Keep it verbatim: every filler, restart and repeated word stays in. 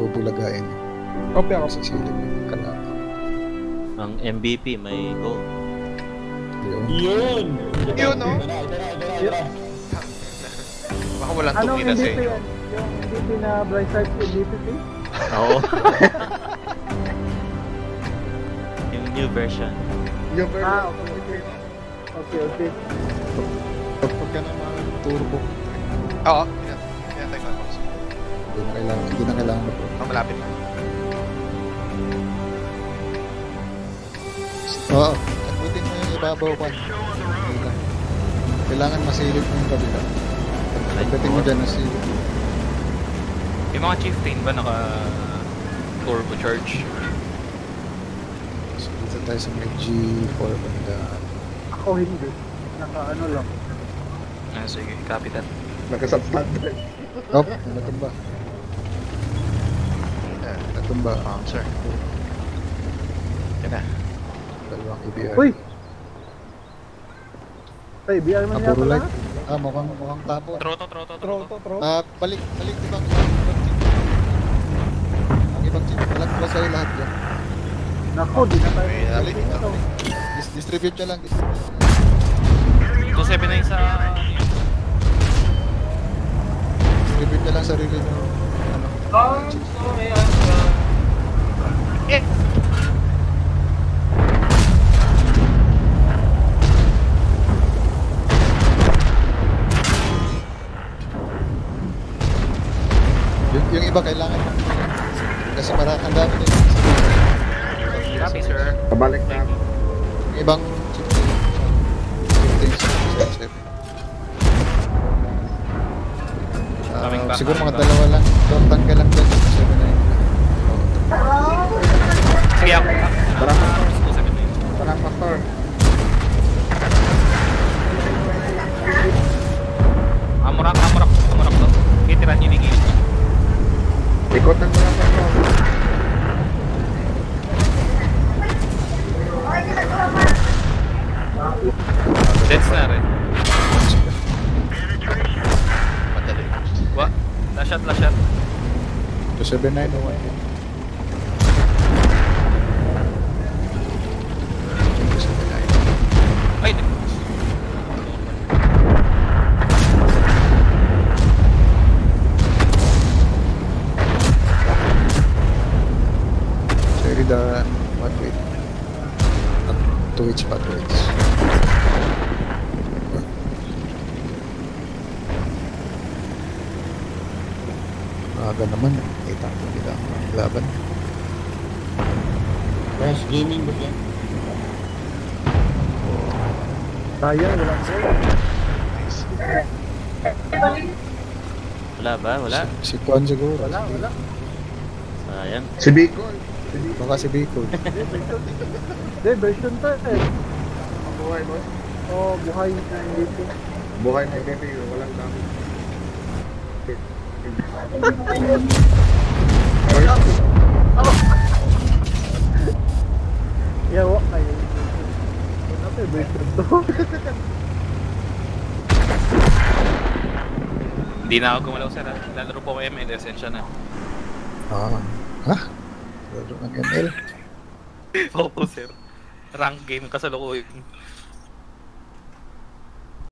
bubulagain. Okay ako. Sisilip yung kalaban. Ang M V P may gold. Yun. Yun! Yun, no? Ito na, ito na, ito na, ito na. Baka walang Anong tumina M V sa P inyo. yan? Yung M V P na Bright Side M V P? Oo. Yung new version. Yung pero, Ah, okay, okay. Okay, okay. pagka naman turbo, Oo, pinatay ko ako. hindi na kailangan, hindi na kailangan na po. Oh, malapit na. Oo, taputin mo yung ibabaw pa. Okay lang. Kailangan masilip mo yung kabila. Pagdating mo dyan nasilip. Yung mga chieftain ba naka turbo charge? So, dito tayo sa may G four banda. Ako hindi. Naka ano lang. Ah, sige, copy that. Naka-substandard. Oh, natumba. Yeah. Natumba. Um, sir. Yan na. Dalawang E B R. Uy! Ay, B R man Ah, yata puro light. lahat. Ah, mukhang, mukhang tapo. Troto, troto, Tro, troto. to, tro. Ah, balik, balik, di ba? Ang ibang team. Ang ibang team. Walang ba sa'yo lahat yan? Naku, di na tayo. May nalito. Ito. Dis distribute nyo lang. Distribute. two seven nine sa... Distribute nyo lang sarili nyo. Ano? Eh! Yung, yung iba kailangan. Kasi marami ang dami din. Copy, sir. Pabalik na. Yung ibang chip din. Chip din sa chip. Ah, Coming back, siguro coming mga back. dalawa lang. Don't tanggal lang dyan. seven nine. Sige, ako. two seven nine. Parang pastor. Amurak, amurak, amurak to. Kitiran niyo ligil. Ikotan mo lang pastor. Deads na rin. Madali. Wa? Last shot, last shot. two seven nine oh one. Ay, di. Sheridan, one way. At Twitch pa, Twitch. Aga naman, kita ko nila ang laban. Crash Gaming ba yan? Sayang, walang goal. Nice. Wala ba? Wala? Si, si Kwan siguro. Wala, wala. Sayang. Si Bicol. Baka si Bicol. Hindi, version to eh. Buhay mo? Oh, buhay na M V P. Buhay na hindi, walang dami. Yawa kayo. Ano to, version to? Hindi na ako gumalaw, sir. Ha? Lalaro po ko M L, esensya na. Ah, ha? Lalo ng M L? Oo, sir. Rank game kasalukuyan.